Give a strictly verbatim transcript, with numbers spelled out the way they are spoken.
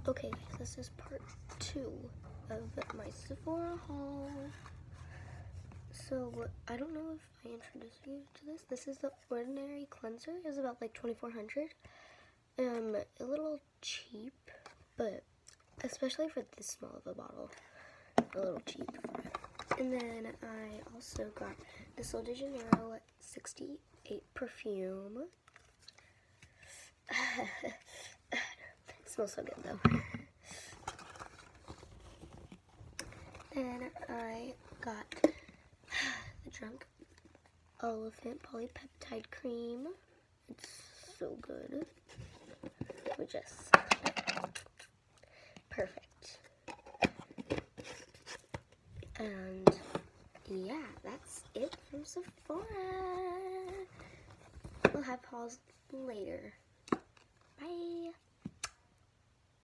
Okay, this is part two of my Sephora haul. So, I don't know if I introduced you to this. This is the Ordinary Cleanser. It's about like twenty-four hundred dollars. Um, a little cheap, but especially for this small of a bottle, a little cheap for it. And then I also got the Sol de Janeiro sixty-eight perfume. It smells so good though. Then I got the Drunk Elephant Polypeptide Cream. It's so good. We just perfect. And yeah, that's it from Sephora. We'll have hauls later. Bye.